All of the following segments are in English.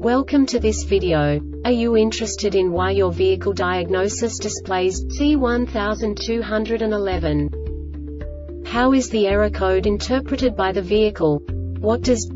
Welcome to this video. Are you interested in why your vehicle diagnosis displays C1211? How is the error code interpreted by the vehicle? What does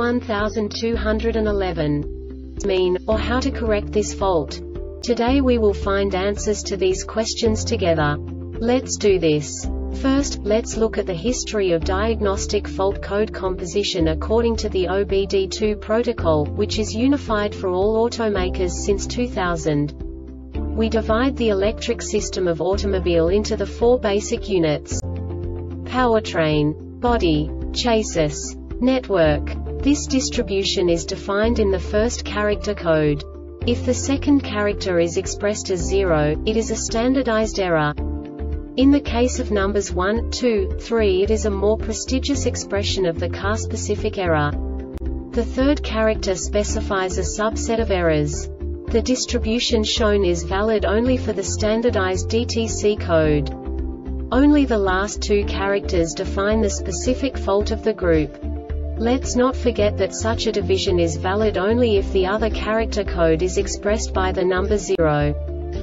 C1211 mean, or how to correct this fault? Today we will find answers to these questions together. Let's do this. First, let's look at the history of diagnostic fault code composition according to the OBD2 protocol, which is unified for all automakers since 2000. We divide the electric system of automobile into the four basic units: powertrain, body, chassis, network. This distribution is defined in the first character code. If the second character is expressed as 0, it is a standardized error. In the case of numbers 1, 2, 3, it is a more prestigious expression of the car-specific error. The third character specifies a subset of errors. The distribution shown is valid only for the standardized DTC code. Only the last two characters define the specific fault of the group. Let's not forget that such a division is valid only if the other character code is expressed by the number 0.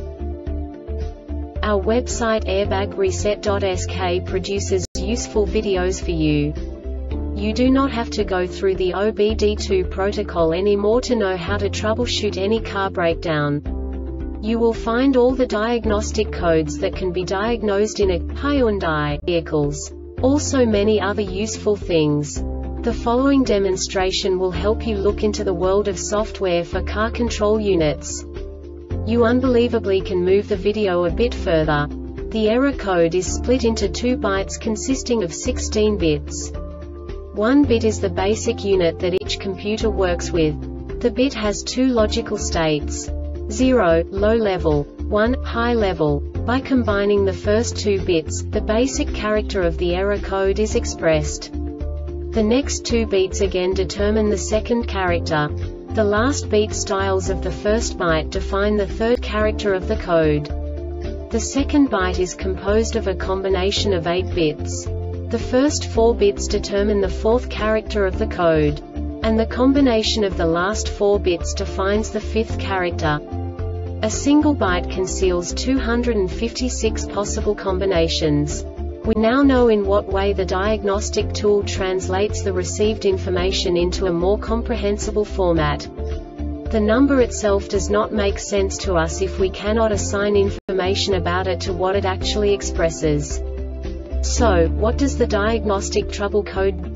Our website airbagreset.sk produces useful videos for you. You do not have to go through the OBD2 protocol anymore to know how to troubleshoot any car breakdown. You will find all the diagnostic codes that can be diagnosed in a Hyundai vehicles. Also many other useful things. The following demonstration will help you look into the world of software for car control units. You unbelievably can move the video a bit further. The error code is split into 2 bytes consisting of 16 bits. 1 bit is the basic unit that each computer works with. The bit has 2 logical states: 0, low level, 1, high level. By combining the first 2 bits, the basic character of the error code is expressed. The next 2 beats again determine the second character. The last beat styles of the first byte define the third character of the code. The second byte is composed of a combination of 8 bits. The first 4 bits determine the fourth character of the code. And the combination of the last 4 bits defines the fifth character. A single byte conceals 256 possible combinations. We now know in what way the diagnostic tool translates the received information into a more comprehensible format. The number itself does not make sense to us if we cannot assign information about it to what it actually expresses. So, what does the diagnostic trouble code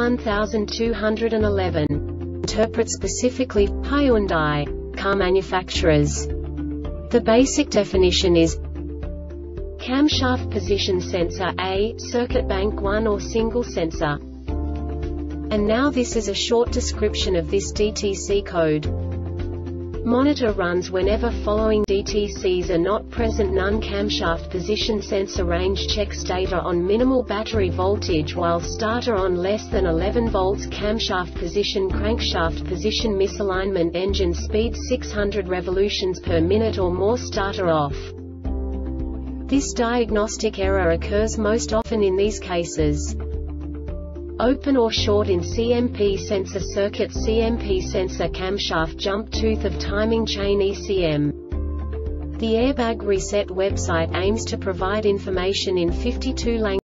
C1211 interpret specifically for Hyundai car manufacturers? The basic definition is camshaft position sensor A, circuit bank 1 or single sensor. And now this is a short description of this DTC code. Monitor runs whenever following DTCs are not present: none. Camshaft position sensor range checks data on minimal battery voltage while starter on less than 11 volts. Camshaft position, crankshaft position misalignment, engine speed 600 revolutions per minute or more, starter off. This diagnostic error occurs most often in these cases: open or short in CMP sensor circuit, CMP sensor, camshaft jump tooth of timing chain, ECM. The Airbag Reset website aims to provide information in 52 languages.